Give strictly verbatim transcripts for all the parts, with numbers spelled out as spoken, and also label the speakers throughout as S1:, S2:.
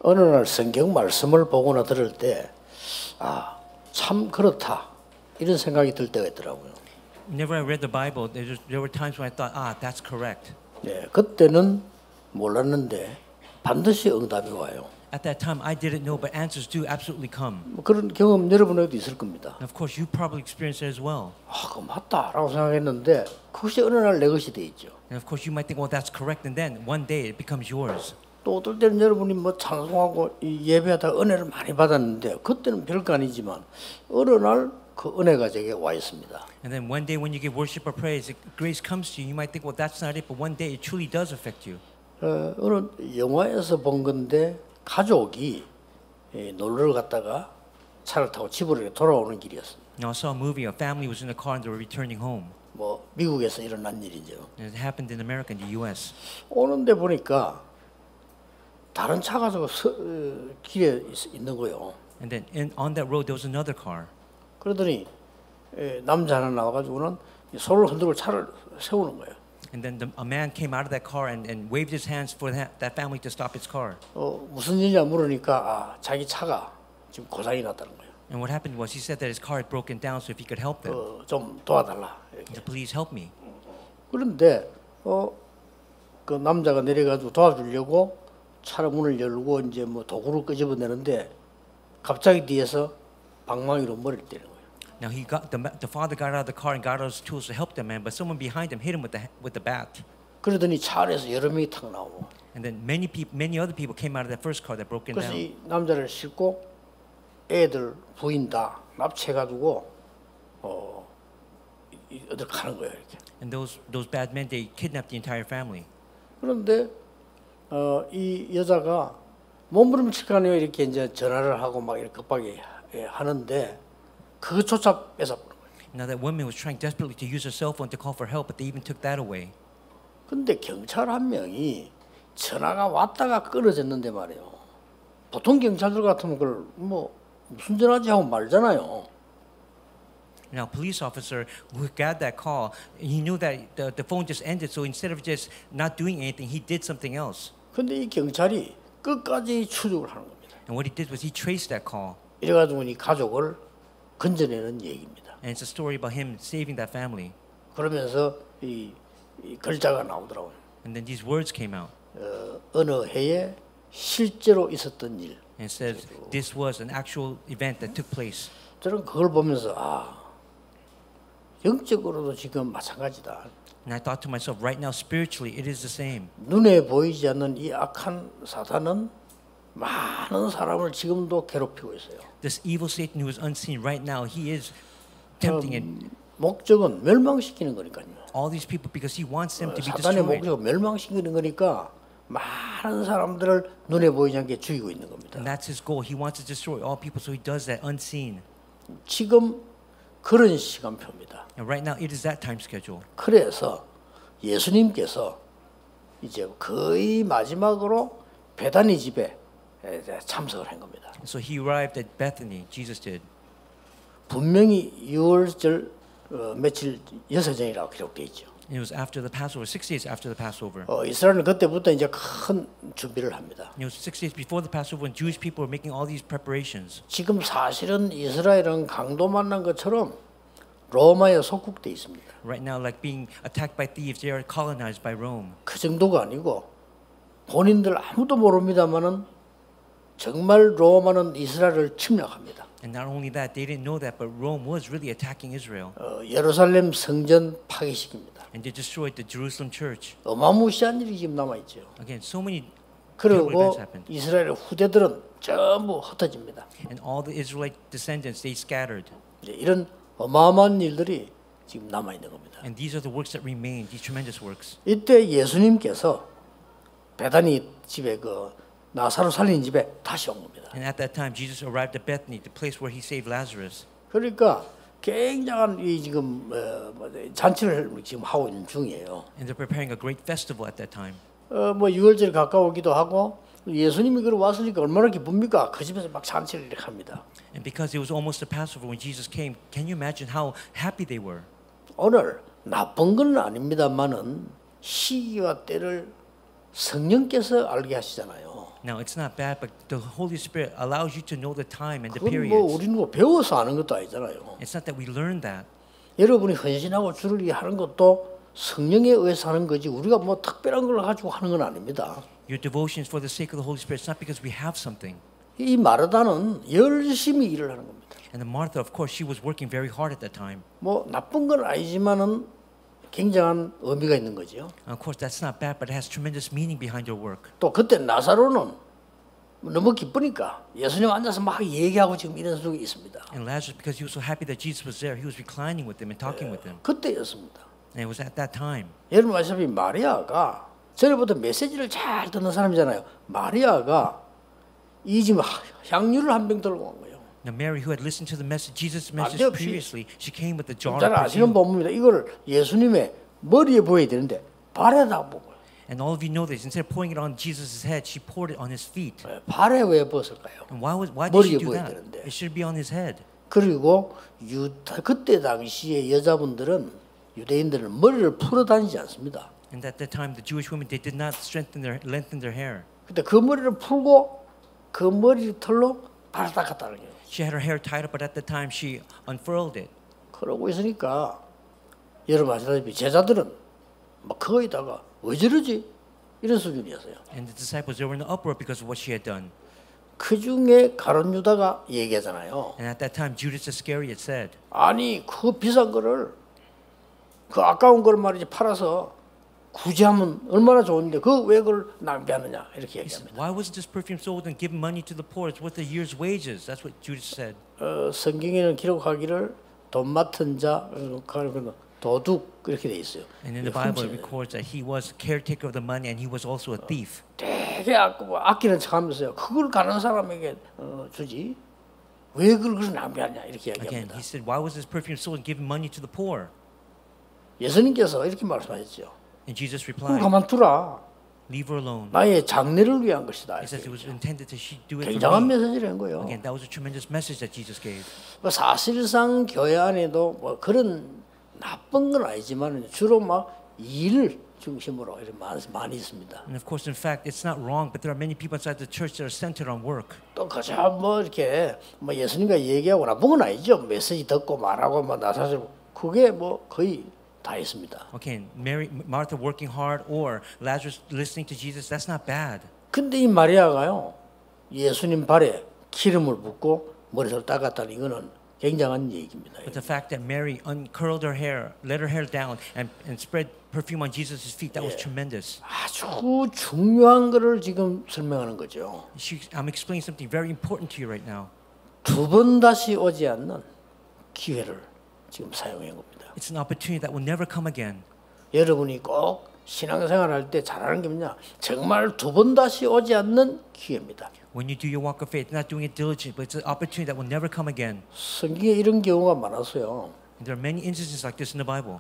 S1: 어느 날 성경 말씀을 보거나 들을 때, 아, 참 그렇다 이런 생각이 들 때가 있더라고요.
S2: Whenever I read the Bible, there, was, there were times when I thought, ah, that's correct.
S1: 네, 그때는 몰랐는데 반드시 응답이 와요.
S2: At that time, I didn't know, but answers do absolutely come.
S1: 뭐 그런 경험 여러분에게도 있을 겁니다.
S2: And of course, you probably experienced it as well.
S1: 아, 그거 맞다라고 생각했는데 그것이 어느 날 내 것이 돼 있죠.
S2: And of course, you might think, well, that's correct, and then one day it becomes yours.
S1: 또 어떨 때는 여러분이 뭐 찬송하고 예배하다 은혜를 많이 받았는데 그때는 별거 아니지만 어느 날 그 은혜가 제게 와 있습니다.
S2: And then one day when you give worship or praise, grace comes to you. You might think, well, that's not it, but one day it truly does affect you.
S1: 어, 어느 영화에서 본 건데 가족이 예, 놀러 갔다가 차를 타고 집으로 돌아오는 길이었습니다.
S2: Now I saw a movie. A family was in a car and they were returning home.
S1: 뭐 미국에서 일어난 일이죠.
S2: And it happened in America, in the U S.
S1: 오는데 보니까 다른 차가 저 서, 어, 길에 있, 있는 거요.
S2: And then in, on that road there was another car.
S1: 그러더니 에, 남자 하나 나와가지고는 손을 흔들고 차를 세우는 거예요.
S2: And then the, a man came out of that car and, and waved his hands for that, that family to stop its car.
S1: 어, 무슨 일이냐 물으니까 아, 자기 차가 지금 고장이 났다는 거예요.
S2: And what happened was he said that his car had broken down, so if he could help them,
S1: 어, 좀 도와달라. 이렇게.
S2: so please help me.
S1: 그런데 어, 그 남자가 내려가지고 도와주려고 차를 문을 열고 이제 뭐 도구를 끄집어내는데 갑자기 뒤에서 방망이로 머리를 때리는 거예요.
S2: Now he got the, the father got out of the car and got out his tools to help the man, but someone behind him hit him with the with the bat.
S1: 그러더니 차 안에서 여러 명이 탁 나오고.
S2: And then many people, many other people came out of that first car that broke it
S1: 그래서
S2: down.
S1: 이 남자를 싣고 애들 부인 다 납치해가지고 어 어디 가는 거예요 이렇게.
S2: And those those bad men, they kidnapped the entire family.
S1: 그런데 어, 이 여자가 몸부림치가네요 이렇게 이제 전화를 하고 막 이렇게 급하게 하는데 그것조차 뺏어버린 거예요.
S2: Now that woman was trying desperately to use her cell phone to call for help, but they even took that away.
S1: 근데 경찰 한 명이 전화가 왔다가 끊어졌는데 말이에요. 보통 경찰들 같으면 그걸 뭐 무슨 전화지 하고 말잖아요.
S2: Now, police officer who got that call, he knew that the, the phone just ended, so instead of just not doing anything, he did something else.
S1: 근데 이 경찰이 끝까지 추적을 하는 겁니다.
S2: And what he did was he traced that call.
S1: 이래가지고 이 가족을 건져내는 얘기입니다.
S2: And it's a story about him saving that family.
S1: 그러면서 이, 이 글자가 나오더라고요.
S2: And then these words came out.
S1: 어, 어느 해에 실제로 있었던 일.
S2: And it says this was an actual event that took place.
S1: 저는 그걸 보면서 아, 영적으로도 지금 마찬가지다.
S2: And I thought to myself, right now, spiritually, it is the same.
S1: 눈에 보이지 않는 이 악한 사탄은 많은 사람을 지금도 괴롭히고 있어요.
S2: This evil Satan who is unseen right now, he is tempting it.
S1: 목적은 멸망시키는 거니까요.
S2: All these people because he wants them to be
S1: 사탄의
S2: destroyed.
S1: 목적은 멸망시키는 거니까 많은 사람들을 눈에 보이지 않게 죽이고 있는 겁니다.
S2: And that's his goal. He wants to destroy all people, so he does that unseen.
S1: 지금 그런 시간표입니다.
S2: And right now, it is that time schedule.
S1: 그래서 예수님께서 이제 거의 마지막으로 베다니 집에 참석을 한 겁니다.
S2: So he arrived at Bethany. Jesus did.
S1: 분명히 유월절 어, 며칠 여섯 전이라고 기록되어 있죠.
S2: And it was after the Passover, six days after the Passover.
S1: 어, 이스라엘은 그때부터 이제 큰 준비를 합니다.
S2: And it was six days before the Passover when Jewish people were making all these preparations.
S1: 지금 사실은 이스라엘은 강도 만난 것처럼 로마에 속국돼 있습니다.
S2: Right now, like being attacked by thieves, they are colonized by Rome.
S1: 그 정도가 아니고 본인들 아무도 모릅니다만은 정말 로마는 이스라엘을 침략합니다.
S2: And not only that, they didn't know that, but Rome was really attacking Israel.
S1: 어, 예루살렘 성전 파괴시킵니다.
S2: And they destroyed the Jerusalem church.
S1: 어마무시한 일이 지금 남아 있죠.
S2: Again, so many terrible
S1: 그리고
S2: events happened.
S1: 이스라엘 후대들은 전부 흩어집니다.
S2: And all the Israelite descendants, they scattered.
S1: 이제 이런 어마어마한 일들이 지금 남아 있는 겁니다.
S2: And these are the works that remain, these tremendous works.
S1: 이때 예수님께서 베다니 집에 그 나사로 살린 집에 다시 온 겁니다.
S2: And at that time, Jesus arrived at Bethany, the place where he saved Lazarus.
S1: 그러니까 굉장한 이 지금 어, 뭐, 잔치를 지금 하고 있는 중이에요.
S2: And they're preparing a great festival at that time.
S1: 어, 뭐 유월절 가까우기도 하고 예수님이 그러 왔으니까 얼마나 기쁩니까? 그 집에서 막 잔치를 이렇게 합니다.
S2: And because it was almost the Passover when Jesus came, can you imagine how happy they were?
S1: 오늘 나쁜 건 아닙니다만은 시기와 때를 성령께서 알게 하시잖아요.
S2: Now, it's not bad, but the Holy Spirit allows you to know the time and the
S1: 그건 뭐
S2: periods.
S1: 우리는 뭐 배워서 아는 것도 아니잖아요.
S2: It's not that we learn that.
S1: 여러분이 헌신하고 주를 위해 하는 것도 성령에 의해서 하는 거지 우리가 뭐 특별한 걸 가지고 하는 건 아닙니다.
S2: Your devotion is for the sake of the Holy Spirit. It's not because we have something.
S1: 이 마르다는 열심히 일을 하는 겁니다.
S2: And then Martha, of course, she was working very hard at that time.
S1: 뭐 나쁜 건 아니지만은 굉장한 의미가 있는 거죠.
S2: And of course, that's not bad, but it has tremendous meaning behind her work.
S1: 또 그때 나사로는 너무 기쁘니까 예수님 앉아서 막 얘기하고 지금 이런 속에 있습니다.
S2: And Lazarus, because he was so happy that Jesus was there, he was reclining with them and talking with them.
S1: 그때였습니다.
S2: And it was at that time.
S1: 여러분 아시다시피 마리아가 전에부터 메시지를 잘 듣는 사람이잖아요. 마리아가 이 지금 향유를 한 병 들고 온 거예요.
S2: Now Mary, who had listened to the message, Jesus' message
S1: 난데없이
S2: previously, she came with a jar
S1: 잘
S2: of
S1: 아시는
S2: perfume.
S1: 법입니다. 이걸 예수님의 머리에 부어야 되는데 발에다 부어요.
S2: And all of you know this. Instead of pouring it on Jesus' head, she poured it on his feet.
S1: 발에 왜 부었을까요?
S2: And why was why did she
S1: 머리에
S2: do
S1: 부어야
S2: that?
S1: 되는데.
S2: It should be on his head.
S1: 그리고 유다 그때 당시에 여자분들은 유대인들은 머리를 풀어 다니지 않습니다.
S2: And at that time, the Jewish women they did not strengthen their lengthen their hair.
S1: 근데 그 머리를 풀고 그 머리 털로 발을 닦았다는 거예요.
S2: She had her hair tied up, but at the time she unfurled it.
S1: 그러고 있으니까 여러분 아시다시피 제자들은 막 거기다가 왜 저러지? 이런 수준이었어요.
S2: And the disciples they were in an uproar because of what she had done.
S1: 그 중에 가룟 유다가 얘기하잖아요.
S2: And at that time, Judas Iscariot said,
S1: 아니 그 비싼 거를 그 아까운 걸 말이지 팔아서 구제하면 얼마나 좋은데 그 왜 그걸 낭비하느냐 이렇게
S2: he said,
S1: 얘기합니다.
S2: "Why wasn't this perfume sold and given money to the poor? It's worth a year's wages." That's what Judas said.
S1: 어, 성경에는 기록하기를 돈 맡은 자, 어, 그 도둑 그렇게 돼 있어요.
S2: And in the Bible, it records that he was caretaker of the money and he was also a thief.
S1: 되게 아끼고 아끼는 척하면서요. 그걸 가는 사람에게 어, 주지. 왜 그걸 그렇게 낭비하냐 이렇게
S2: Again,
S1: 얘기합니다.
S2: he said, "Why was this perfume sold and given money to the poor?"
S1: 예수님께서 이렇게 말씀하셨죠.
S2: And Jesus
S1: 그걸
S2: replied,
S1: 가만두라.
S2: "Leave her alone."
S1: 나의 장래를 위한 것이다.
S2: He says it was intended to she do it for
S1: 굉장한
S2: me.
S1: 메시지를 한 거예요.
S2: Again, that was a tremendous message that Jesus gave.
S1: 뭐 사실상 교회 안에도 뭐 그런 나쁜 건 아니지만 주로 막 일 중심으로 이렇게 많이, 많이 있습니다.
S2: And of course, in fact, it's not wrong, but there are many people inside the church that are centered on work.
S1: 또 그저 뭐 이렇게 뭐 예수님과 얘기하고 나쁜 건 아니죠. 메시지 듣고 말하고 뭐 나사서 그게 뭐 거의 다 있습니다.
S2: Okay, Mary, Martha working hard or Lazarus listening to Jesus, that's not bad.
S1: 근데 이 마리아가요 예수님 발에 기름을 붓고 머리를 닦았다는 이거는 굉장한 얘기입니다.
S2: But the fact that Mary uncurled her hair, let her hair down, and, and spread perfume on Jesus' feet, that was tremendous.
S1: 아주 중요한 거를 지금 설명하는 거죠.
S2: She, I'm explaining something very important to you right now.
S1: 두 번 다시 오지 않는 기회를 지금 사용한 겁니다.
S2: It's an opportunity that will never come again.
S1: 여러분이 꼭 신앙생활할 때 잘하는 게 뭐냐? 정말 두 번 다시 오지 않는 기회입니다.
S2: When you do your walk of faith, not doing it diligently, but it's an opportunity that will never come again.
S1: 성경에 이런 경우가 많았어요.
S2: And there are many instances like this in the Bible.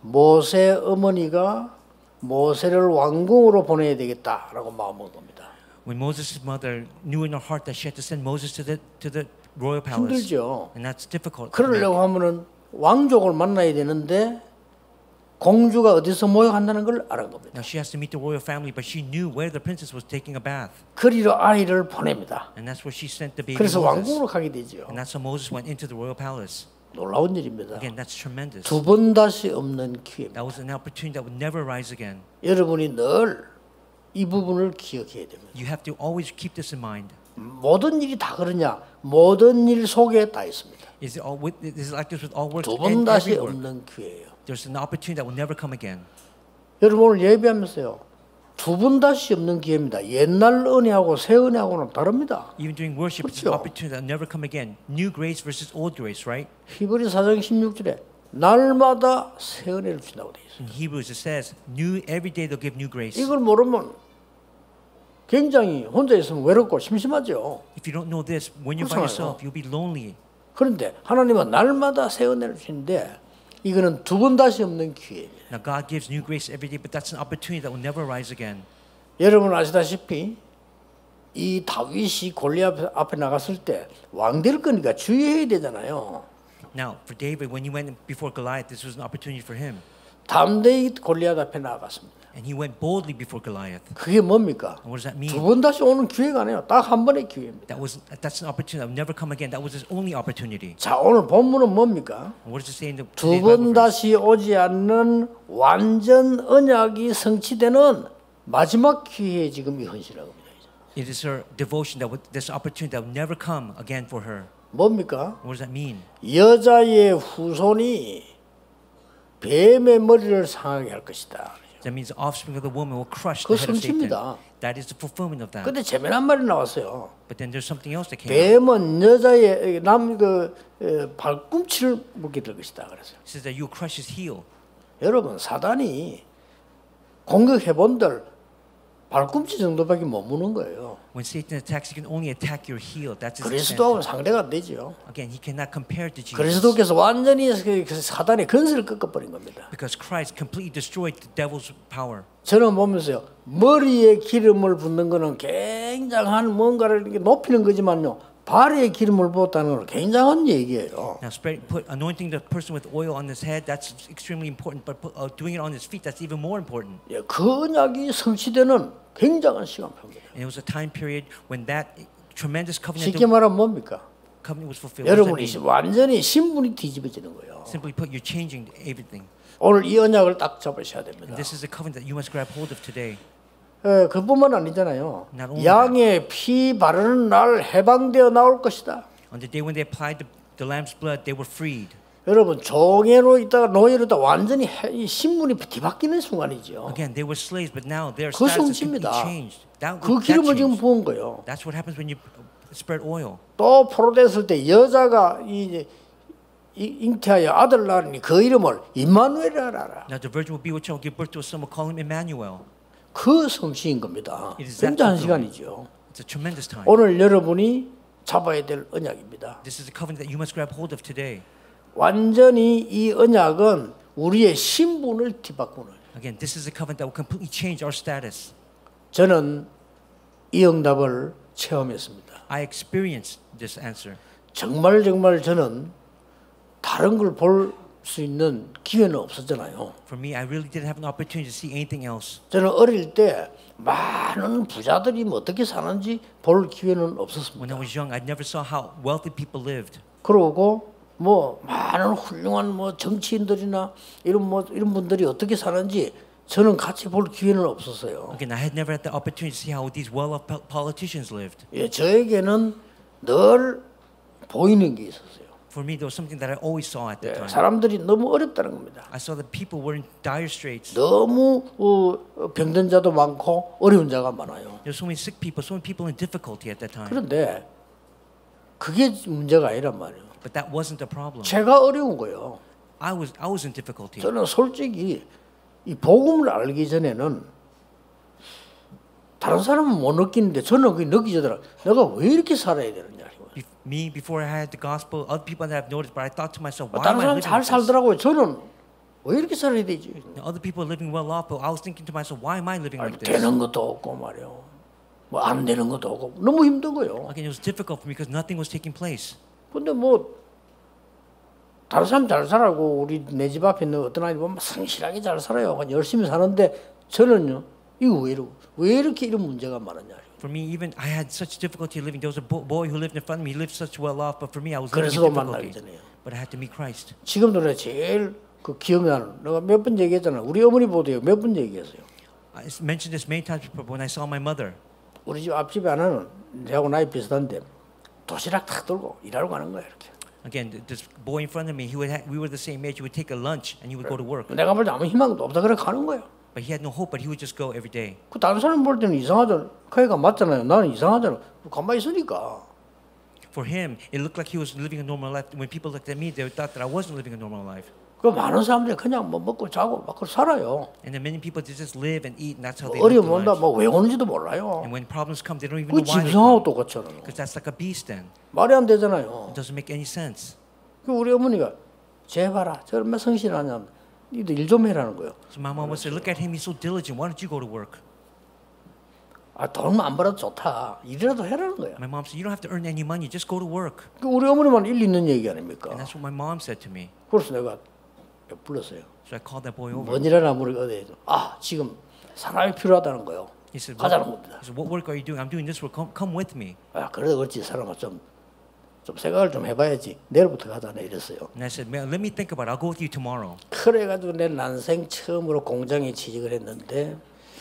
S1: 모세 어머니가 모세를 왕궁으로 보내야 되겠다라고 마음먹은 겁니다.
S2: When Moses' mother knew in her heart that she had to send Moses to the to the royal palace,
S1: 힘들죠.
S2: and that's difficult. to make.
S1: 그러려고 하면은 왕족을 만나야 되는데 공주가 어디서 모여간다는 걸 알은 겁니다.
S2: Now she has to meet the royal family, but she knew where the princess was taking a bath,
S1: 그리로 아이를 보냅니다.
S2: and that's where she sent the baby
S1: 그래서
S2: Moses.
S1: 왕궁으로 가게 되죠.
S2: And that's how Moses went into the royal palace.
S1: 놀라운 일입니다.
S2: Again, that's tremendous.
S1: 두 번 다시 없는 기회입니다.
S2: That was an opportunity that would never rise again.
S1: 여러분이 늘 이 부분을 기억해야 됩니다.
S2: You have to always keep this in mind.
S1: 모든 일이 다 그러냐? 모든 일 속에 다 있습니다.
S2: Is it all with, is it like this with all works
S1: 두 번
S2: and
S1: 다시
S2: every work?
S1: 없는 기회예요.
S2: There's an opportunity that will never come again.
S1: 여러분 오늘 예배하면서요. 두 번 다시 없는 기회입니다. 옛날 은혜하고 새 은혜하고는 다릅니다.
S2: Even during worship, it's
S1: 그렇죠.
S2: an opportunity that will never come again. New grace versus old grace, right?
S1: 히브리 사 장 십육 절에 날마다 새 은혜를 준다고 돼 있어요.
S2: In Hebrews it says, "New every day they'll give new grace."
S1: 이걸 모르면 굉장히 혼자 있으면 외롭고 심심하죠.
S2: If you don't know this, when you're by
S1: 그렇잖아요.
S2: yourself, you'll be lonely.
S1: 그런데 하나님은 날마다 새 은혜를 주는데 이거는 두 번 다시 없는 기회입니다.
S2: Now God gives new grace every day, but that's an opportunity that will never rise again.
S1: 여러분 아시다시피 이 다윗이 골리앗 앞에 나갔을 때 왕될 거니까 주의해야 되잖아요.
S2: Now, for David, when he went before Goliath, this was an opportunity for him.
S1: 담대히 골리앗 앞에 나아갔습니다.
S2: And he went boldly before Goliath.
S1: 그게 뭡니까?
S2: And what does that mean?
S1: 두 번 다시 오는 기회가 아니에요. 딱 한 번의 기회입니다.
S2: That was that's an opportunity that will never come again. That was his only opportunity.
S1: 자, 오늘 본문은 뭡니까?
S2: And what does it say in the
S1: 두
S2: today's
S1: 번
S2: Bible verse?
S1: 다시 오지 않는 완전 언약이 성취되는 마지막 기회에 지금 이 헌신하고 있습니다.
S2: It is her devotion that would, this opportunity that will never come again for her.
S1: 뭡니까?
S2: What does that mean?
S1: 여자의 후손이 뱀의 머리를 상하게 할 것이다.
S2: That means the offspring of the woman will crush
S1: 그거
S2: the head of Satan.
S1: 성취입니다.
S2: That is the fulfillment of that.
S1: 근데 재미난 말이 나왔어요.
S2: But then there's something else that came out.
S1: 뱀은 여자의 남그 발꿈치를 물게 될 것이다. 그래서
S2: It says that you will crush his heel.
S1: 여러분 사단이 공격해 본들 발꿈치 정도밖에 못 무는 거예요.
S2: When Satan attacks, he can only attack your heel. That's his extent.
S1: 그리스도하고는 상대가 안 되죠.
S2: Again, he cannot compare to Jesus.
S1: 그리스도께서 완전히 그 사단의 근세를 꺾어버린 겁니다.
S2: Because Christ completely destroyed the devil's power.
S1: 저는 보면서요, 머리에 기름을 붓는 거는 굉장한 뭔가를 이렇게 높이는 거지만요, 발에 기름을 부었다는 건 굉장한 얘기예요.
S2: Now, spread, put anointing the person with oil on his head. That's extremely important. But put, uh, doing it on his feet, that's even more important.
S1: 예, 그 언약이 성취되는 굉장한 시간표입니다.
S2: And it was a time period when that tremendous covenant,
S1: 쉽게 말하면 뭡니까?
S2: covenant was fulfilled. What does that
S1: 여러분이
S2: mean?
S1: 완전히 신분이 뒤집어지는 거예요.
S2: Simply put, you're changing everything.
S1: 오늘 이 언약을 딱 잡으셔야 됩니다.
S2: And this is the covenant that you must grab hold of today.
S1: 예, 그뿐만 아니잖아요.
S2: Not only
S1: 양의 피 바르는 날 해방되어 나올 것이다.
S2: On the day when they applied the, the lamb's blood, they were freed.
S1: 여러분 종애로 있다가 노예로 있다가 완전히 해, 이 신분이 뒤바뀌는 순간이죠.
S2: Again, they were slaves, but now their
S1: 그
S2: status is completely
S1: 성취입니다.
S2: changed. That,
S1: 그
S2: that
S1: 기름을 지금
S2: changed.
S1: 부은 거예요.
S2: That's what happens when you spread oil.
S1: 또 포로됐을 때 여자가 이, 이 잉태하여 아들 낳으니 그 이름을 임마누엘이라 하라.
S2: Now the virgin will be with child, give birth to a son, will call him Emmanuel.
S1: 그 성취인 겁니다.
S2: It is that
S1: 굉장한
S2: fulfillment.
S1: 시간이죠.
S2: It's a tremendous time.
S1: 오늘 여러분이 잡아야 될 언약입니다.
S2: This is a covenant that you must grab hold of today.
S1: 완전히 이 언약은 우리의 신분을 뒤바꾸는.
S2: Again, this is a covenant that will completely change our status.
S1: 저는 이 응답을 체험했습니다.
S2: I experienced this answer.
S1: 정말 정말 저는 다른 걸 볼 수 있는 기회는 없었잖아요.
S2: For me, I really didn't have an opportunity to see anything else.
S1: 저는 어릴 때 많은 부자들이 뭐 어떻게 사는지 볼 기회는
S2: When I
S1: 없었습니다.
S2: was young, I never saw how wealthy people lived.
S1: 그러고 뭐 많은 훌륭한 뭐 정치인들이나 이런 뭐 이런 분들이 어떻게 사는지 저는 같이 볼 기회는 없었어요.
S2: Again, I had never had the opportunity to see how these well-off po- politicians lived.
S1: 예, 저에게는 늘 보이는 게 있었어요.
S2: For me, there was something that I always saw at the
S1: 예,
S2: time.
S1: 사람들이 너무 어렵다는 겁니다.
S2: I saw that people were in dire straits.
S1: 너무 어, 병든 자도 많고 어려운 자가 많아요.
S2: There were so many sick people, so many people in difficulty at that time.
S1: 그런데 그게 문제가 아니란 말이에요.
S2: But that wasn't the problem.
S1: 제가 어려운 거예요.
S2: I was I was in difficulty.
S1: 저는 솔직히 이 복음을 알기 전에는 다른 사람은 못 느끼는데 저는 그게 느끼더라고요. 내가 왜 이렇게 살아야 되느냐.
S2: Be- me, before I had the gospel, other people that I've noticed, but I thought to myself, why
S1: 다른
S2: am I
S1: 사람
S2: living
S1: 잘
S2: like this?
S1: 살더라고요. 저는 왜 이렇게 살아야 되지?
S2: Now, other people are living well off, but I was thinking to myself, why am I living
S1: 아니,
S2: like this?
S1: 되는 것도 없고 말이요. 뭐 안 되는 것도 없고 너무 힘든 거예요.
S2: Again, it was difficult for me because nothing was taking place.
S1: 근데 뭐 다른 사람 잘 살아고 우리 내 집 앞에 있는 어떤 아이 보면 성실하게 잘 살아요. 그냥 열심히 사는데 저는요 이거 왜 이러고 왜 이렇게 이런 문제가 많았냐.
S2: For me, even I had such difficulty living. There was a bo- boy who lived in front of me. He lived such well off, but for me, I was living in
S1: 그래서도 만나기
S2: difficulty.
S1: 전에요.
S2: But I had to meet Christ.
S1: 지금도 내가 제일 그 기억나는 내가 몇 번 얘기했잖아. 우리 어머니 보도요 몇 번 얘기했어요.
S2: I mentioned this many times before when I saw my mother.
S1: 우리 집 앞집에 하나는 내하고 나이 비슷한데 도시락 탁 들고 일하러 가는 거야 이렇게.
S2: Again, th- this boy in front of me, he would ha- we were the same age. He would take a lunch and he would go to work.
S1: 내가 볼 때 아무 희망도 없다 그래 가는 거야.
S2: But he had no hope, but he would just go every day.
S1: 그 다른 사람 볼 때는 이상하잖아. 그 애가 맞잖아요. 나는 이상하잖아. 가만히 있으니까.
S2: For him, it looked like he was living a normal life. When people looked at me, they thought that I wasn't living a normal life.
S1: 그 많은 사람들이 그냥 뭐 먹고 자고 막 그렇게 살아요.
S2: And then many people they just live and eat, and that's how they live
S1: 어려움
S2: their
S1: 온다
S2: lives.
S1: 뭐 왜 오는지도 몰라요.
S2: And when problems come, they don't even
S1: 그
S2: know why they
S1: 짐승하고
S2: come.
S1: 똑같잖아요.
S2: Because that's like a beast then.
S1: 말이 안 되잖아요.
S2: It doesn't make any sense.
S1: 그 우리 어머니가 제발아 저 얼마나 성실하냐. 니도 일 좀 해라는 거예요.
S2: So my mom would say, look at him, he's so diligent. Why don't you go to work?
S1: 아 돈만 안 벌어도 좋다. 일이라도 해라는 거야.
S2: My mom said, you don't have to earn any money. Just go to work.
S1: 그 우리 어머니만 일리 있는 얘기 아닙니까?
S2: And that's what my mom said to me.
S1: 그래서 내가 불렀어요.
S2: So I called that boy over.
S1: 뭔 일하나 물으니까 아 지금 사람이 필요하다는 거요.
S2: He said,
S1: 가자는
S2: what,
S1: 겁니다.
S2: he said, what work are you doing? I'm doing this work. Come, come with me.
S1: 아 그래도 그렇지 사람아 좀, 좀 생각을 좀 해봐야지. 내일부터 가자네 이랬어요.
S2: And I said, man, let me think about it. I'll go with you tomorrow.
S1: 그래가지고 내 난생 처음으로 공장에 취직을 했는데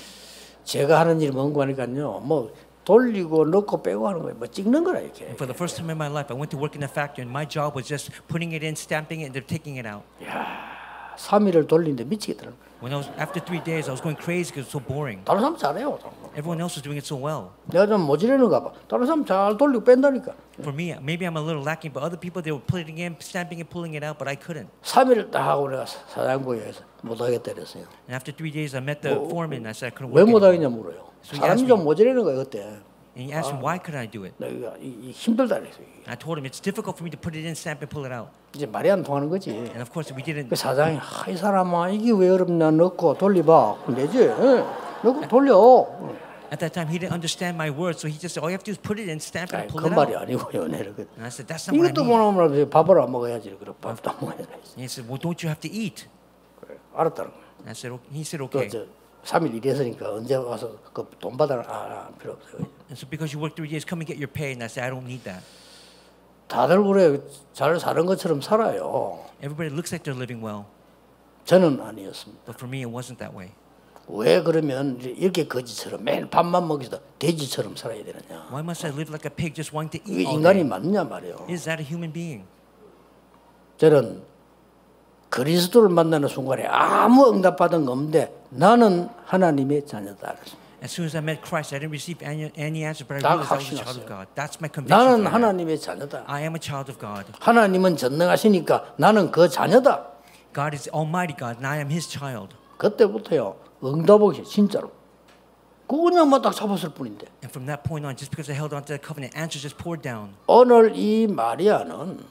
S1: 제가 하는 일이 뭔가 하니까요. 뭐 돌리고 넣고 빼고 하는 거예요. 뭐 찍는 거라 이렇게.
S2: And for the first time in my life, I went to work in a factory, and my job was just putting it in, stamping it, and then taking it out.
S1: 삼 일을 돌리는데 미치겠더라고요.
S2: When I was after three days, I was going crazy because it was so boring.
S1: 다른 사람 잘해요.
S2: Everyone else was doing it so well.
S1: 내가 좀 모질하는가 봐. 다른 사람 잘 돌리고 뺀다니까.
S2: For me, maybe I'm a little lacking, but other people they were putting it in, stamping it, pulling it out, but I couldn't.
S1: 삼 일을 딱 하고 내가 사장부에서 못하겠다 그랬어요.
S2: And after three days, I met the foreman. I said I couldn't
S1: 왜
S2: work anymore.
S1: 못하겠냐 물어요.
S2: So he
S1: 사람이
S2: asked
S1: 좀
S2: me-
S1: 모질하는 거예요 그때.
S2: And he asked me why couldn't I do it.
S1: 내가 이, 이 힘들다 그랬어요.
S2: And I told him it's difficult for me to put it in, stamp it, pull it out.
S1: 이제 말이 안 통하는 거지.
S2: And of course, we didn't.
S1: 그 사장이 아, 이 사람아 이게 왜 어렵냐 넣고 돌려봐. 그럼 되지. 예. 넣고 돌려.
S2: At that time, he didn't understand my words, so he just said, all you have to do is put it in, stamp it,
S1: 아이,
S2: and pull
S1: 그
S2: it
S1: 말이
S2: out.
S1: 아니고요. 내가 그
S2: And I said, that's not what I
S1: 이것도
S2: mean.
S1: 못 하면 밥을 안 먹어야지. 그래 밥도 안 먹어야지.
S2: And he said, well, don't you have to eat?
S1: 그래, 알았다는 거야.
S2: And I said, "Okay." He said, okay.
S1: 그저 삼 일 일했으니까 언제 와서 그 돈 받아라. 아, 아 필요 없어요.
S2: And so because you work three days, come and get your pay. And I said, I don't need that.
S1: 다들 그래 잘 사는 것처럼 살아요.
S2: Everybody looks like they're living well,
S1: 저는 아니었습니다.
S2: but for me, it wasn't that way.
S1: 왜 그러면 이렇게 거지처럼 매일 밥만 먹이다 돼지처럼 살아야 되느냐?
S2: Why must I live like a pig just wanting to
S1: 이게
S2: eat all
S1: 인간이
S2: day?
S1: 맞느냐 말이에요.
S2: Is that a human being?
S1: 저는 그리스도를 만나는 순간에 아무 응답받은 거 없는데 나는 하나님의 자녀다.
S2: As soon as I met Christ, I didn't receive any, any answer, but I
S1: 다
S2: realized I was a child
S1: 확신했어요.
S2: of God. That's my conviction.
S1: 나는
S2: for that.
S1: 하나님의 자녀다.
S2: I am a child of God.
S1: 하나님은 전능하시니까 나는 그 자녀다.
S2: God is Almighty God, and I am His child.
S1: 그때부터요 응답이 진짜로 그냥만 딱 잡았을 뿐인데
S2: And from that point on, just because I held on to that covenant, answers just poured down.
S1: 오늘 이 마리아는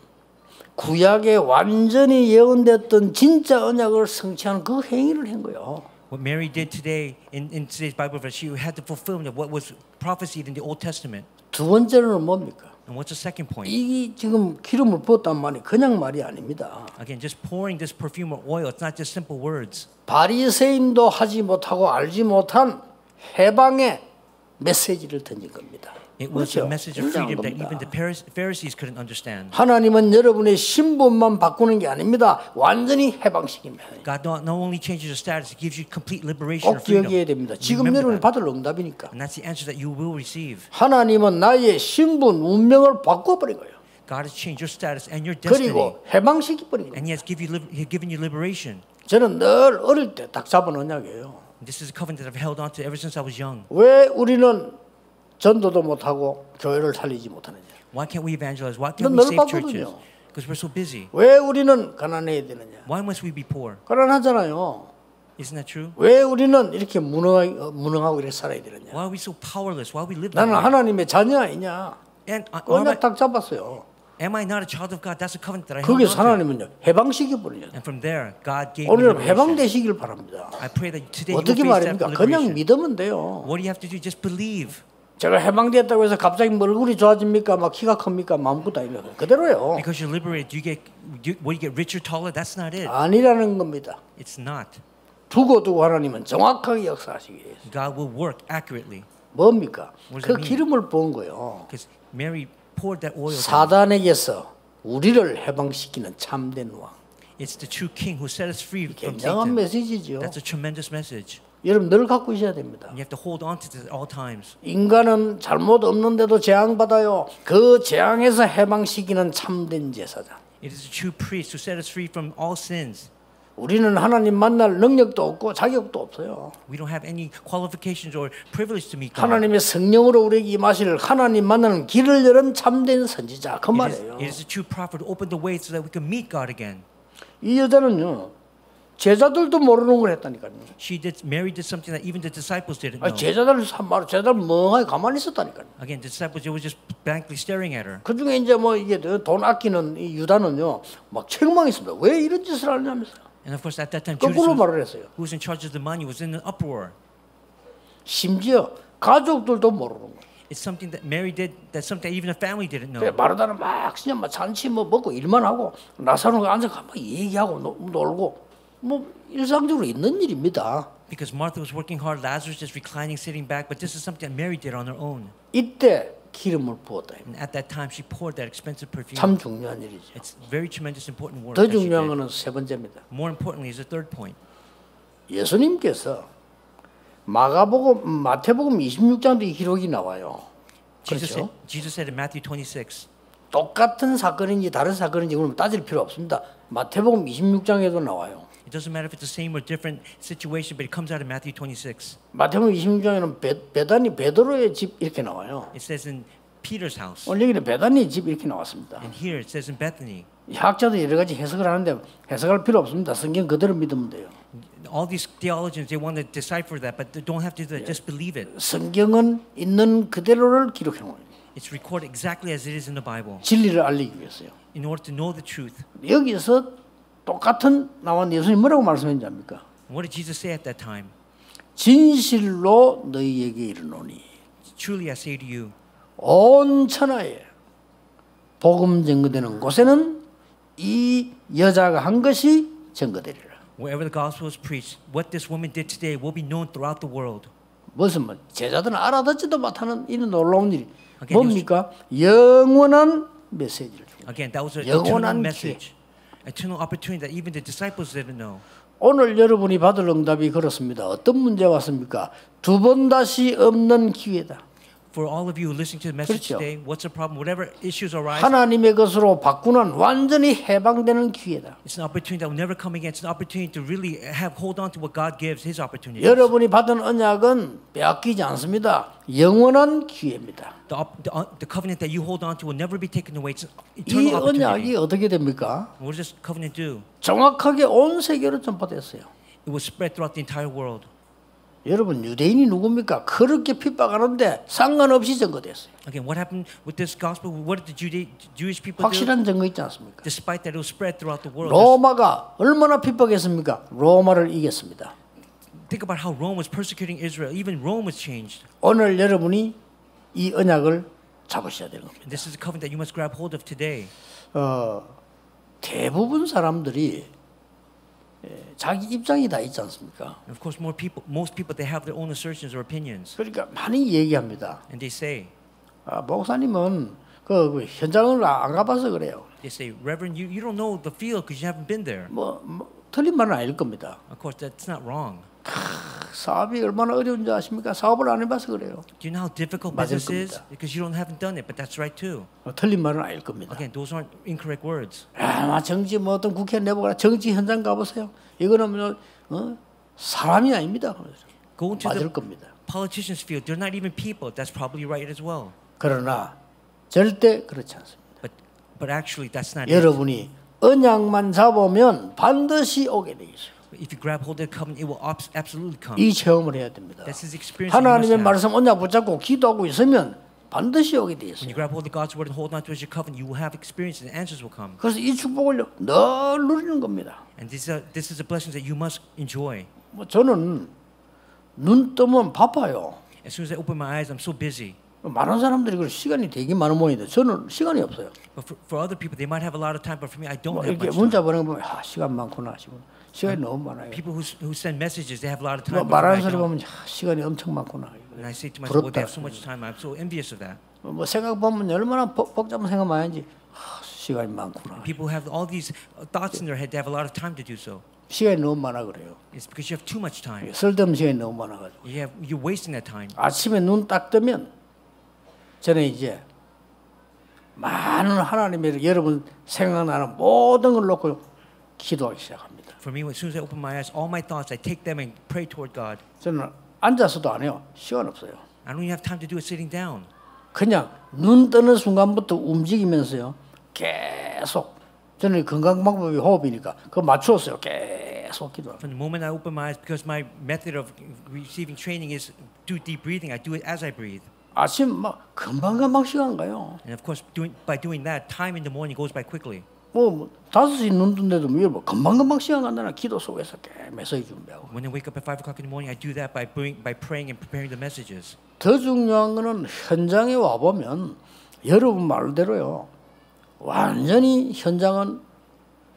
S1: 구약에 완전히 예언됐던 진짜 언약을 성취하는 그 행위를 한 거예요.
S2: What Mary did today in, in today's Bible verse, she had the fulfillment of what was prophesied in the Old Testament.
S1: 두 번째는 뭡니까?
S2: And what's the second point?
S1: 이 지금 기름을 부었단 말이 그냥 말이 아닙니다.
S2: Again, just pouring this perfume or oil, it's not just simple words.
S1: 바리새인도 하지 못하고 알지 못한 해방의 메시지를 던진 겁니다.
S2: It was a
S1: 그렇죠?
S2: message of
S1: 굉장한
S2: freedom that even
S1: 겁니다.
S2: the Pharisees Pharisees couldn't understand.
S1: 하나님은 여러분의 신분만 바꾸는 게 아닙니다. 완전히 해방시킵니다.
S2: God not, not only changes your status, it gives you complete liberation or
S1: 꼭 기억해야
S2: freedom.
S1: 됩니다. 지금
S2: Remember
S1: 여러분이
S2: that.
S1: 받을 응답이니까.
S2: And that's the answer that you will receive.
S1: 하나님은 나의 신분, 운명을 바꿔버린 거예요.
S2: God has changed your status and your destiny.
S1: 그리고 해방시켜버린 거예요.
S2: And He has give you, lib- he has given you liberation.
S1: 저는 늘 어릴 때 딱 잡은 언약이에요.
S2: This is a covenant that I've held on to ever since I was young.
S1: 왜 우리는 전도도 못하고 교회를 살리지 못하느냐?
S2: Why can't we evangelize? Why
S1: 넌
S2: can't we
S1: 늘
S2: save churches?
S1: 바쁘거든요.
S2: Because we're so busy.
S1: 왜 우리는 가난해야 되느냐?
S2: Why must we be poor?
S1: 가난하잖아요.
S2: Isn't that true?
S1: 왜 우리는 이렇게 무능하고, 무능하고 이렇게 살아야 되느냐?
S2: Why are we so powerless? Why we live that
S1: 나는
S2: way?
S1: 하나님의 자녀 아니냐?
S2: And uh, am,
S1: 언약
S2: I,
S1: 딱 잡았어요.
S2: am I not a child of God? That's a covenant that I held
S1: 거기서
S2: on to.
S1: 하나님은요 해방시켜버려요.
S2: And from there, God gave me
S1: 오늘
S2: liberation.
S1: 해방되시길 바랍니다.
S2: I pray that today you
S1: 어떻게
S2: will face that
S1: 말입니까? 그냥
S2: liberation.
S1: 믿으면 돼요.
S2: What do you have to do? Just believe.
S1: 제가 해방됐다고 해서 갑자기 뭐 얼굴이 좋아집니까? 막 키가 큽니까? 아무것도 아니에요. 그대로요.
S2: Because you're liberated, do you get, do you, what, do you get richer, taller? That's not it.
S1: 아니라는 겁니다.
S2: It's not.
S1: 두고 두고 하나님은 정확하게 역사하시기 위해서.
S2: God will work accurately.
S1: 뭡니까?
S2: What does
S1: 그
S2: that mean?
S1: 기름을 부은 거예요.
S2: Because Mary poured that oil down.
S1: 사단에게서 우리를 해방시키는 참된 왕.
S2: It's the true King who set us free from
S1: 굉장한
S2: Satan.
S1: 메시지죠.
S2: That's a tremendous message.
S1: 여러분 늘 갖고 있어야 됩니다.
S2: And you have to hold on to this at all times.
S1: 인간은 잘못 없는데도 재앙받아요. 그 재앙에서 해방시키는 참된 제사장.
S2: It is the true priest who set us free from all sins.
S1: 우리는 하나님 만날 능력도 없고 자격도 없어요.
S2: We don't have any qualifications or privilege to meet God.
S1: 하나님의 성령으로 우리에게 임하실 하나님 만나는 길을 열은 참된 선지자 그
S2: It is,
S1: 말이에요.
S2: it is the true prophet who opened the way so that we can meet God again.
S1: 이 여자는요 제자들도 모르는 걸 했다니까요.
S2: She did. Mary did something that even the disciples didn't
S1: 아,
S2: know.
S1: 제자들 말 제자들 멍하게 가만히 있었다니까요.
S2: Again, the disciples they were just blankly staring at her.
S1: 그 중에 이제 뭐 이게 돈 아끼는 이 유다는요 막 책망했습니다. 왜 이런 짓을 하냐면서
S2: And of course, at that time, Judas,
S1: 거꾸로
S2: was,
S1: 말을 했어요.
S2: who was in charge of the money, was in an uproar.
S1: 심지어 가족들도 모르는 거예요.
S2: It's something that Mary did. That's something that even the family didn't know.
S1: 그래, 마르다는 막 그냥 막 잔치 뭐 먹고 일만 하고 나사로가 앉아서 막 얘기하고 노, 놀고 뭐 일상적으로 있는 일입니다.
S2: Because Martha was working hard, Lazarus just reclining, sitting back. But this is something that Mary did on her own.
S1: 이때 기름을 부었다.
S2: And at that time, she poured that expensive perfume.
S1: 참 중요한 일이죠.
S2: It's very tremendous, important work.
S1: 더
S2: that she
S1: 중요한
S2: did.
S1: 것은 세 번째입니다.
S2: More importantly, is the third point.
S1: 예수님께서 마가복음, 마태복음 이십육 장도 이 기록이 나와요.
S2: Jesus
S1: 그렇죠?
S2: said, Jesus said in Matthew twenty-six,
S1: 똑같은 사건인지 다른 사건인지 그러면 따질 필요 없습니다. 마태복음 이십육 장에도 나와요.
S2: it doesn't matter if it's the same or different situation, but it comes out of Matthew twenty-six.
S1: 마태복음 이십육 장에는 베, 베다니 베드로의 집 이렇게 나와요.
S2: It says in Peter's house.
S1: 오늘 여기는 베다니 집 이렇게 나왔습니다.
S2: And here it says in Bethany.
S1: 학자도 여러 가지 해석을 하는데 해석할 필요 없습니다. 성경 그대로 믿으면 돼요.
S2: All these theologians, they want to decipher that, but they don't have to do that. Just believe it.
S1: 성경은 있는 그대로를 기록해 놓은 거예요.
S2: It's recorded exactly as it is in the Bible.
S1: 진리를 알리기 위해서요.
S2: In order to know the truth.
S1: 여기서 똑같은 나온 예수님 뭐라고 말씀했는지 압니까?
S2: What did Jesus say at that time?
S1: 진실로 너희에게 이르노니
S2: Truly I say to you,
S1: 온 천하에 복음 증거되는 곳에는 이 여자가 한 것이 증거되리라.
S2: wherever the gospel is preached, what this woman did today will be known throughout the world.
S1: 무슨 말? 제자들은 알아듣지도 못하는 이런 놀라운 일이
S2: Okay,
S1: 뭡니까? 영원한 메시지를 줍니다.
S2: Again, that was an
S1: 영원한
S2: eternal
S1: 기회.
S2: message, eternal opportunity that even the disciples didn't know.
S1: 오늘 여러분이 받을 응답이 그렇습니다. 어떤 문제가 왔습니까? 두 번 다시 없는 기회다.
S2: For all of you listening to the message
S1: 그렇죠.
S2: today, what's the problem? Whatever issues arise,
S1: 하나님의 것으로 바꾸는 완전히 해방되는 기회다.
S2: it's an opportunity that will never come again. It's an opportunity to really have hold on to what God gives, His opportunities.
S1: 여러분이 받은 언약은 빼앗기지 않습니다. 영원한 기회입니다.
S2: The, op- the, uh, the covenant that you hold on to will never be taken away. It's an
S1: 이
S2: eternal
S1: 언약이
S2: opportunity.
S1: 어떻게 됩니까?
S2: What does this covenant do?
S1: 정확하게 온 세계로 전파됐어요.
S2: It will spread throughout the entire world.
S1: 여러분 유대인이 누굽니까? 그렇게 핍박하는데 상관없이 증거됐어요.
S2: Again, what happened with this gospel? What did the Jude- Jewish people do?
S1: 확실한 증거 있지 않습니까?
S2: Despite that, it will spread throughout the world.
S1: 로마가 얼마나 핍박했습니까? 로마를 이겼습니다.
S2: Think about how Rome was persecuting Israel. Even Rome was changed.
S1: 오늘 여러분이 이 언약을 잡으셔야 되는 겁니다.
S2: And this is a covenant that you must grab hold of today.
S1: 어, 대부분 사람들이 예, 자기 입장이 다 있지 않습니까?
S2: And of course, more people, most people, they have their own assertions or opinions,
S1: 그러니까 많이 얘기합니다.
S2: and they say,
S1: 아, 목사님은 그, 그 현장을 안 가봐서 그래요.
S2: they say, Reverend, you, you don't know the field because you haven't been there.
S1: 뭐, 뭐 틀린 말은 아닐 겁니다.
S2: Of course, that's not wrong.
S1: 사업이 얼마나 어려운지 아십니까? 사업을 안 해봐서 그래요.
S2: Do you know how difficult
S1: 맞을
S2: business is?
S1: 겁니다.
S2: Because you don't haven't done it, but that's right too.
S1: 어, 틀린 말은 아닐 겁니다.
S2: Again, those aren't incorrect words.
S1: 아, 정치 뭐 어떤 국회 내보거나 정치 현장 가보세요. 이거는 뭐, 어? 사람이 아닙니다.
S2: Go into
S1: 맞을
S2: the
S1: 겁니다.
S2: politicians' field. They're not even people. That's probably right as well.
S1: 그러나 절대 그렇지 않습니다.
S2: But but actually, that's not it.
S1: 여러분이 언약만 잡으면 반드시 오게 되어 있어요.
S2: If you grab hold of the covenant, it will abs- absolutely come.
S1: 이 체험을 해야 됩니다.
S2: That's his experience. that you must
S1: 하나님의
S2: have.
S1: 말씀 언약 붙잡고 기도하고 있으면 반드시 오게 되어
S2: When
S1: 있어요.
S2: you grab hold of God's word and hold on to it as your covenant, you will have experience and answers will come.
S1: 그래서 이 축복을 늘 누리는 겁니다.
S2: And this is a, this is a blessing that you must enjoy.
S1: 뭐 저는 눈 뜨면 바빠요.
S2: As soon as I open my eyes, I'm so busy.
S1: 많은 사람들이 그 시간이 되게 많은 모양인데 저는 시간이 없어요.
S2: But for, for other people, they might have a lot of time, but for me, I don't
S1: 뭐
S2: have
S1: 이렇게
S2: much
S1: 문자
S2: time.
S1: 보내는 거 보면 아, 시간 많구나 싶고 시간이 너무 많아요.
S2: People who, who send messages, they have a lot of
S1: 뭐
S2: time. but for me,
S1: 말하는
S2: I
S1: 소리
S2: don't.
S1: 보면 아, 시간이 엄청 많구나.
S2: And I say to myself, well, they
S1: 부럽다.
S2: have so much time. I'm so envious of that.
S1: 뭐 생각 보면 얼마나 복, 복잡한 생각 많이 하는지 아, 시간이 많구나.
S2: People have all these uh, thoughts in their head. They have a lot of time to do so.
S1: 시간이 너무 많아 그래요.
S2: It's because you have too much time.
S1: 쓸데없는 시간이 너무 많아가지고
S2: You have, you're wasting that time.
S1: 아침에 눈 딱 뜨면 저는 이제 많은 하나님의 여러분 생각나는 모든 걸 놓고 기도하기 시작합니다.
S2: For me, as soon as I open my eyes, all my thoughts, I take them and pray toward God.
S1: 저는 앉아서도 안 해요. 시간 없어요.
S2: I don't even have time to do it sitting down.
S1: 그냥 눈 뜨는 순간부터 움직이면서요. 계속 저는 건강 방법이 호흡이니까 그거 맞추었어요. 계속 기도하고.
S2: From the moment I open my eyes, because my method of receiving training is do deep breathing, I do it as I breathe.
S1: 아침 막 금방금방 시간 가요.
S2: And of course, doing, by doing that, time in the morning goes by quickly.
S1: 뭐, 뭐 다섯 시 눈 뜬데도 뭐 금방금방 시간 간다나 기도 속에서 계속 메시지 준비하고.
S2: When I wake up at five o'clock in the morning, I do that by, bring, by praying and preparing the messages.
S1: 더 중요한 거는 현장에 와 보면 여러분 말대로요. 완전히 현장은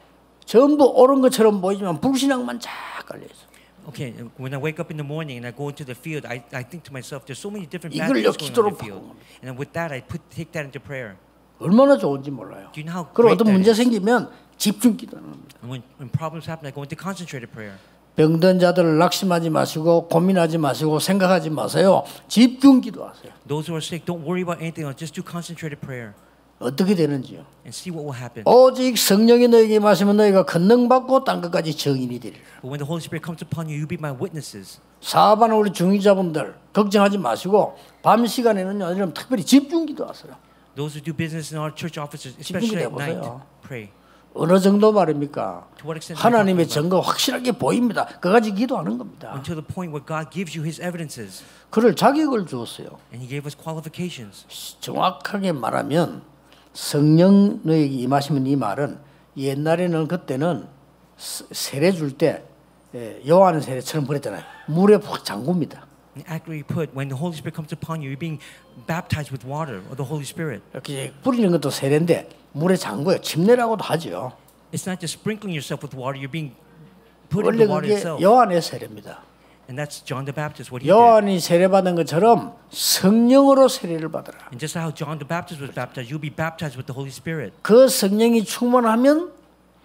S1: 전부 옳은 것처럼 보이지만 불신앙만 쫙 깔려 있어.
S2: Okay, when I wake up in the morning and I go into the field, I, I think to myself, there's so many different bad
S1: 이걸요
S2: things going on in
S1: 기도로
S2: the field.
S1: 바꾸는 겁니다.
S2: And then with that, I put take that into prayer.
S1: 얼마나 좋은지 몰라요.
S2: Do you know how
S1: 그리고
S2: great
S1: 어떤
S2: that
S1: 문제
S2: is?
S1: 생기면 집중 기도하는 겁니다.
S2: And when, when problems happen, I go into concentrated prayer.
S1: 병든 자들을 낙심하지 마시고 고민하지 마시고 생각하지 마세요. 집중 기도하세요.
S2: Those who are sick, don't worry about anything else. Just do concentrated prayer
S1: 어떻게 되는지요?
S2: and see what will happen.
S1: 오직 성령이 너에게 임하시면 너희가 권능받고 땅 끝까지 증인이 되리라.
S2: But when the Holy Spirit comes upon you, you be my witnesses.
S1: 사업하는 우리 중위자분들 걱정하지 마시고 밤 시간에는요, 여러분 특별히 집중 기도하세요.
S2: Those who do business in our church offices, especially at night, pray.
S1: 어느 정도 말입니까?
S2: To what extent?
S1: 하나님의 증거 확실하게 보입니다. 그까지 기도하는 겁니다.
S2: Until the point where God gives you His evidences,
S1: 그를 자격을 주었어요.
S2: and He gave us qualifications.
S1: 정확하게 말하면 성령 너에게 임하시면 이 말은 옛날에는 그때는 세례 줄 때 요한 세례처럼 그랬잖아요. 물에 푹 잠굽니다.
S2: And accurately put, when the Holy Spirit comes upon you, you're being baptized with water or the Holy Spirit.
S1: 이렇게 뿌리는 것도 세례인데 물에 잠궈요. 침례라고도 하죠.
S2: It's not just sprinkling yourself with water; you're being put in
S1: 원래
S2: the water
S1: 그게
S2: itself.
S1: 요한의 세례입니다.
S2: And that's John the Baptist. What he did.
S1: 요한이 세례받은 것처럼 성령으로 세례를 받으라.
S2: And just how John the Baptist was baptized, you'll be baptized with the Holy Spirit.
S1: 그 성령이 충만하면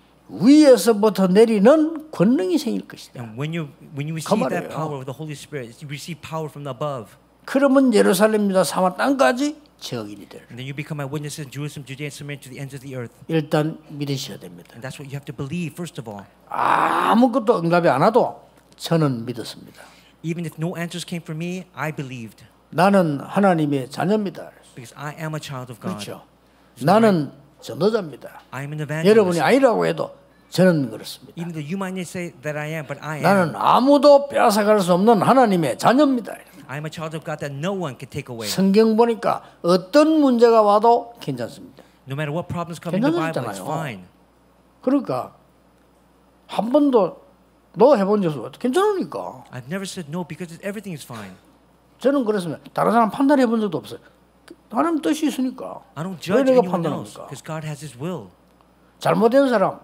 S1: 위에서부터 내리는 권능이 생길 것이다.
S2: And when you when you
S1: 그
S2: receive that
S1: 말이에요.
S2: power of the Holy Spirit, you receive power from above.
S1: 그러면 예루살렘이다 사마 땅까지 증인이 될.
S2: And then you become my witnesses in Jerusalem, Judea, and Samaria to the ends of the earth.
S1: 일단 믿으셔야 됩니다.
S2: And that's what you have to believe first of all.
S1: 아무것도 응답이 안 와도 저는 믿었습니다.
S2: Even if no answers came from me, I believed
S1: 나는 하나님의 자녀입니다.
S2: because I am a child of God.
S1: 그렇죠. 나는 전도자입니다.
S2: I am an
S1: 여러분이
S2: evangelist.
S1: 아니라고 해도 저는 그렇습니다.
S2: Even though you might not say that I am, but I am.
S1: 나는 아무도 빼앗아갈 수 없는 하나님의 자녀입니다.
S2: I am a child of God that no one can take away.
S1: 성경 보니까 어떤 문제가 와도 괜찮습니다.
S2: No matter what problems come in the Bible, it's
S1: 괜찮았잖아요.
S2: fine.
S1: 그러니까 한 번도 너 해본 적이 없어. 괜찮으니까.
S2: I've never said no because everything is fine.
S1: 저는 그렇습니다. 다른 사람 판단해 본 적도 없어요. 하나님 뜻이 있으니까.
S2: I don't
S1: 왜
S2: judge
S1: 내가
S2: anyone else
S1: 판단합니까?
S2: because God has His will.
S1: 잘못된 사람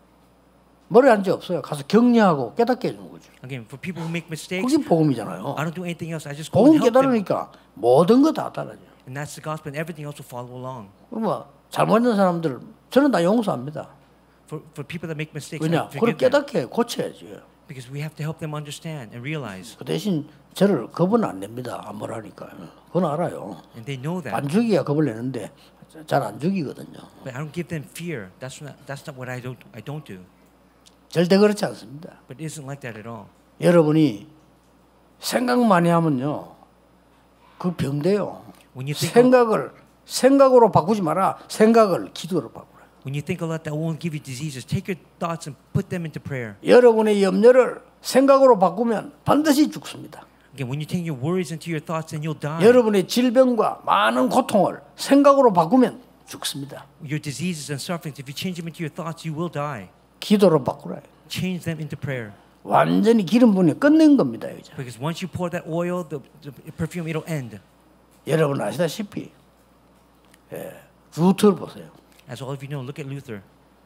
S1: 머리 한 적 없어요. 가서 격려하고 깨닫게 해주는 거죠.
S2: Again, for people who make mistakes,
S1: 그게 복음이잖아요.
S2: I don't do anything else. I just go
S1: 복음
S2: and help them.
S1: 깨달으니까 모든 거 다 따라줘요.
S2: And that's the gospel, and everything else will follow along.
S1: 그러면 잘못된 사람들 저는 다 용서합니다.
S2: For for people that make mistakes,
S1: 왜냐?
S2: I
S1: 그걸
S2: forgive them
S1: 깨닫게 고쳐야지.
S2: because we have to help them understand and realize,
S1: 그 대신 저를 겁은 안 냅니다. 안 뭐라니까. 그건 알아요.
S2: and they know that.
S1: 안 죽이야 겁을 내는데 잘 안 죽이거든요.
S2: But I don't give them fear. That's not that's not what I don't I don't do.
S1: 절대 그렇지 않습니다.
S2: But it isn't like that at all.
S1: 여러분이 생각 많이 하면요, 그 병돼요.
S2: When you think of,
S1: 생각을 생각으로 바꾸지 마라. 생각을 기도로 바꾸라.
S2: when you think a lot, that won't give you diseases. Take your thoughts and put them into prayer.
S1: 여러분의 염려를 생각으로 바꾸면 반드시 죽습니다.
S2: Again, when you take your worries into your thoughts, then you'll die.
S1: 여러분의 질병과 많은 고통을 생각으로 바꾸면 죽습니다.
S2: Your diseases and sufferings, if you change them into your thoughts, you will die.
S1: 기도로 바꾸라.
S2: Change them into prayer.
S1: 완전히 기름 부으니 끝낸 겁니다. 이제.
S2: Because once you pour that oil, the, the perfume, it'll end.
S1: 여러분 아시다시피 예, 루터를 보세요.
S2: As all of you know, look at Luther.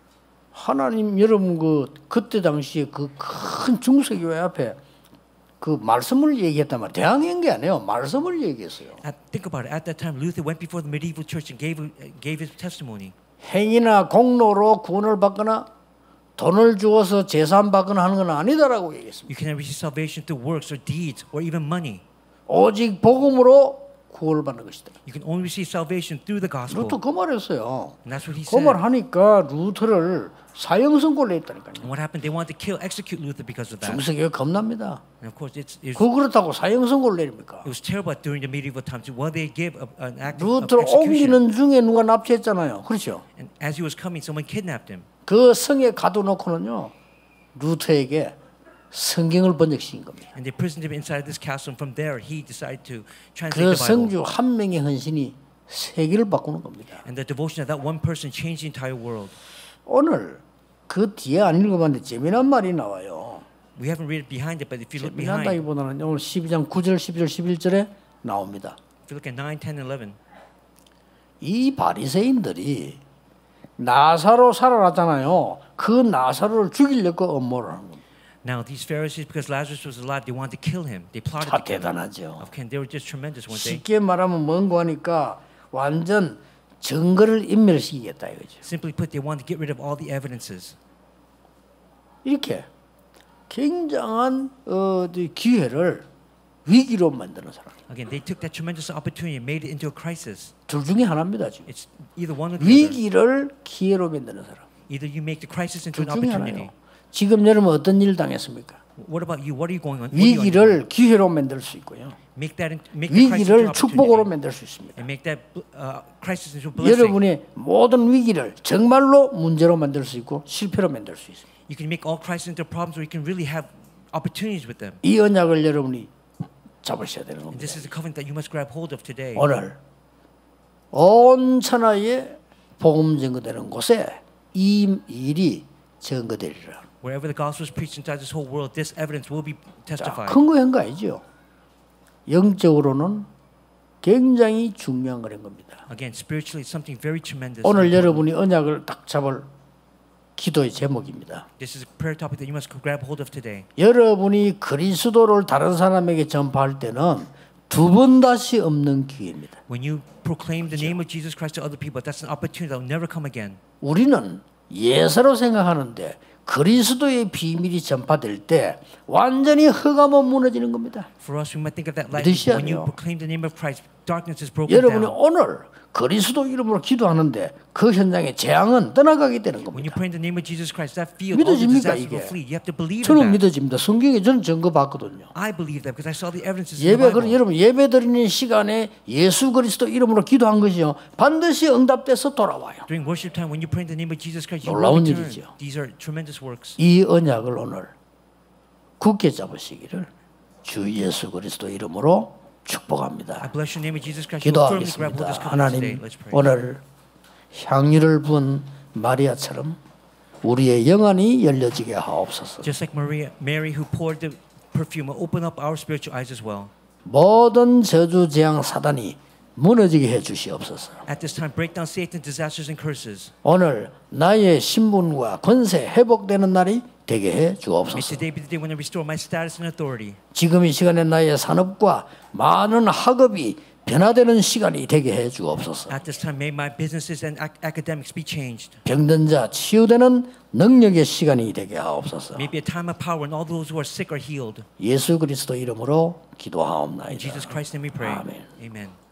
S1: 하나님 여러분 그 그때 당시에 그 큰 중세교회 앞에 그 말씀을 얘기했단 말이에요. 대항한 게 아니에요. 말씀을 얘기했어요.
S2: At, think about it. At that time, Luther went before the medieval church and gave gave his testimony.
S1: 행위나 공로로 구원을 받거나 돈을 주어서 재산 받거나 하는 건 아니다라고 얘기했습니다.
S2: You cannot receive salvation through works or deeds or even money.
S1: 오직 복음으로 구원을 받는 것이다.
S2: You can only receive salvation through the gospel.
S1: 루터 그 말했어요.
S2: And that's what he
S1: 그
S2: said.
S1: 말 하니까 루터를 사형 선고를 했다니까요.
S2: And what happened? They wanted to kill, execute Luther because of that.
S1: 중세교회 겁납니다.
S2: And of course, it's, it's,
S1: 그 그렇다고 사형 선고를 내립니까?
S2: it was terrible during the medieval times. Well, they gave a, an act of
S1: 루터를
S2: execution.
S1: 옮기는 중에 누가 납치했잖아요. 그렇죠?
S2: And as he was coming, someone kidnapped him.
S1: 그 성에 가둬놓고는요, 루터에게 성경을 번역시킨 겁니다.
S2: And they imprisoned him inside this castle. And from there, he decided to translate
S1: 그
S2: the Bible.
S1: 성주 한 명의 헌신이 세계를 바꾸는 겁니다.
S2: And the devotion of that one person changed the entire world.
S1: 오늘 그 뒤에 안 읽어봤는데 재미난 말이 나와요.
S2: We haven't read it behind it, but if you look behind, if
S1: 재미난다기보다는 오늘 십이 장 구 절, 십이 절, 십일 절에 나옵니다.
S2: you look at nine, ten, eleven,
S1: 이 바리새인들이 나사로 살아났잖아요. 그 나사로를 죽이려고 음모를 하는 겁니다.
S2: Now these Pharisees, because Lazarus was alive, they wanted to kill him. They plotted
S1: 다
S2: to kill him.
S1: 대단하죠.
S2: Okay, they were just tremendous, weren't they?
S1: 쉽게 말하면 뭔고 하니까 완전 증거를 인멸시키겠다 이거죠.
S2: Simply put, they wanted to get rid of all the evidences.
S1: 이렇게 굉장한 어, 기회를 위기로 만드는 사람.
S2: Again, they took that tremendous opportunity and made it into a crisis.
S1: 둘 중에 하나입니다 지금.
S2: It's either one or the other.
S1: 위기를 기회로 만드는 사람.
S2: Either you make the crisis into
S1: 둘
S2: an
S1: 중에
S2: opportunity.
S1: 하나예요. 지금 여러분 어떤 일 당했습니까?
S2: What about you? What are you going on? What are you on?
S1: 위기를 기회로 만들 수 있고요.
S2: Make that in, make the crisis into
S1: 위기를
S2: an
S1: 축복으로
S2: opportunity.
S1: 만들 수 있습니다.
S2: And make that uh, crisis into a blessing.
S1: 여러분의 모든 위기를 정말로 문제로 만들 수 있고 실패로 만들 수 있습니다.
S2: You can make all crises into problems, or you can really have opportunities with them.
S1: 이 언약을 여러분이 잡으셔야 되는
S2: And
S1: 겁니다.
S2: this is the covenant that you must grab hold of today.
S1: 오늘 온 천하에 복음 증거되는 곳에 이 일이 증거되리라.
S2: Wherever the gospel is preached inside this whole world, this evidence will be testified.
S1: 큰 거한 거 아니죠. 영적으로는 굉장히 중요한 거란 겁니다.
S2: Again, spiritually, it's something very tremendous.
S1: 오늘 여러분이 언약을 딱 잡을 기도의 제목입니다.
S2: This is a prayer topic that you must grab hold of today.
S1: 여러분이 그리스도를 다른 사람에게 전파할 때는 두 번 다시 없는 기회입니다.
S2: When you proclaim the name of Jesus Christ to other people, that's an opportunity that will never come again.
S1: 우리는 예사로 생각하는데 그리스도의 비밀이 전파될 때 완전히 흑암은 무너지는 겁니다.
S2: For us, we might think of that like
S1: 믿으셔야
S2: when you
S1: 돼요.
S2: proclaim the name of Christ, darkness is broken
S1: 여러분이
S2: down.
S1: 오늘 그리스도 이름으로 기도하는데 그 현장에 재앙은 떠나가게 되는
S2: When you
S1: 겁니다.
S2: pray in the name of Jesus Christ, that field, all the
S1: 믿어집니까,
S2: disasters will
S1: 이게?
S2: flee. You have to believe in
S1: 저는
S2: that.
S1: 믿어집니다. 성경에 저는 증거 봤거든요.
S2: I believe that because I saw the evidences in the
S1: 예배 그런
S2: Bible.
S1: 여러분 예배 드리는 시간에 예수 그리스도 이름으로 기도한 것이요 반드시 응답돼서 돌아와요.
S2: During worship time, when you pray in the name of Jesus Christ, you will
S1: 놀라운
S2: return.
S1: 일이죠.
S2: These are tremendous works.
S1: 이 언약을 오늘 굳게 잡으시기를 주 예수 그리스도 이름으로 축복합니다.
S2: I bless your name of Jesus Christ. You will firmly grab hold of this
S1: 기도하겠습니다.
S2: covenant today.
S1: 하나님
S2: Let's pray.
S1: 오늘 향유를 부은 마리아처럼 우리의 영안이 열려지게 하옵소서.
S2: Just like Maria, Mary who poured the perfume, will open up our spiritual eyes as well.
S1: 모든 저주 재앙 사단이 무너지게 해 주시옵소서.
S2: At this time, break down Satan, disasters, and curses.
S1: 오늘 나의 신분과 권세 회복되는 날이 되게 해
S2: May
S1: 주옵소서.
S2: today be the day when I restore my status and authority.
S1: 지금 이 시간에 나의 산업과 많은 학업이 변화되는 시간이 되게 해 주옵소서.
S2: At this time, may my businesses and ac- academics be changed.
S1: 병든 자 치유되는 능력의 시간이 되게 하옵소서.
S2: May be a time of power when all those who are sick are healed.
S1: 예수 그리스도 이름으로
S2: In
S1: 기도하옵나이다.
S2: Jesus Christ's name we pray.
S1: 아멘.
S2: Amen.